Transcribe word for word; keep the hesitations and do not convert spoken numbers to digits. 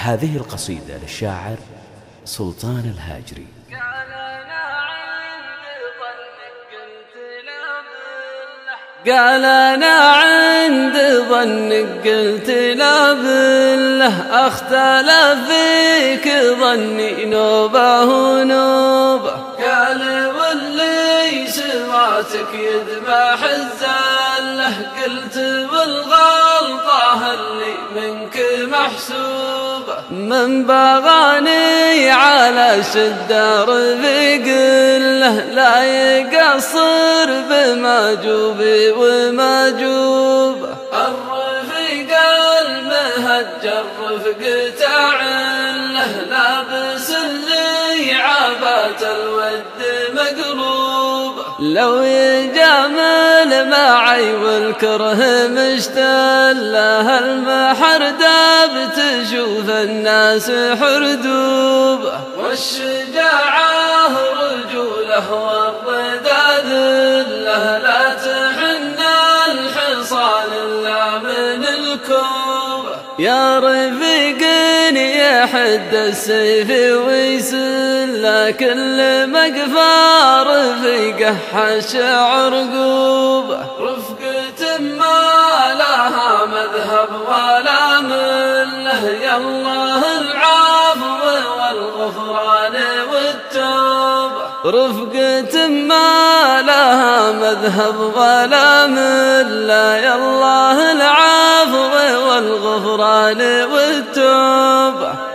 هذه القصيدة للشاعر سلطان الهاجري. قال أنا عند ظنك قلت لا بالله، اختلف فيك ظني نوبة ونوبة. قال واللي سمعتك يذبح الزلة، قلت بالغلطة اللي منك محسوبة. من بغاني على شدة رفيق له، لا يقصر بماجوبي وماجوبة. الرفيق المهجر رفقة عله، لابس اللي عبات الود مقلوبة. لو يجامل معي والكره مشتله، المحردة بتشوف الناس حردوبة. والشجاعة رجوله والرضا ذله، لا تحن الحصان إلا من الكوبة. يا رفيقني يحد السيف ويسله، كل مقفى رفيقه حش عرقوبة. رفقة ما لها مذهب ولا مله، يا الله العفو والغفران والتوبة. رفقة ما لها مذهب ولا مله، يا الله العفو والغفران والتوبة.